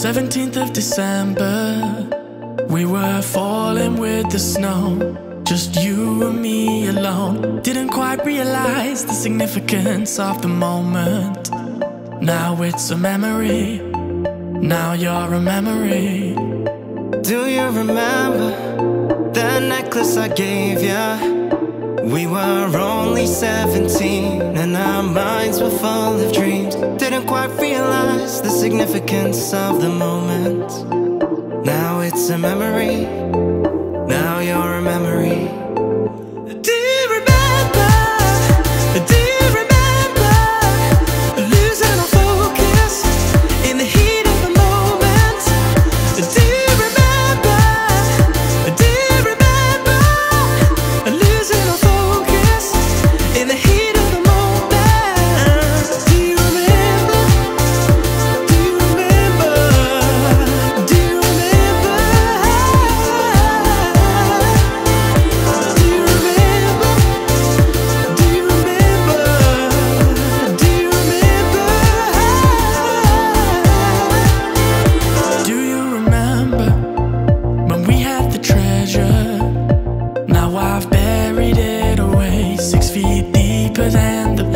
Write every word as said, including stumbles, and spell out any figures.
seventeenth of December, we were falling with the snow, just you and me alone. Didn't quite realize the significance of the moment. Now it's a memory, now you're a memory. Do you remember the necklace I gave ya? We were only seventeen and our minds were full of dreams. Didn't quite realize the significance of the moment. Now it's a memory, now you're a memory. Do you remember, do you remember losing our focus in the heat of the moment? Do you remember, do you remember losing our focus in the heat of the moment? Do you remember, do you remember, do you remember, do you remember, do you remember, do you remember, do you remember when we had the treasure? Now I've buried it away, six feet deeper than the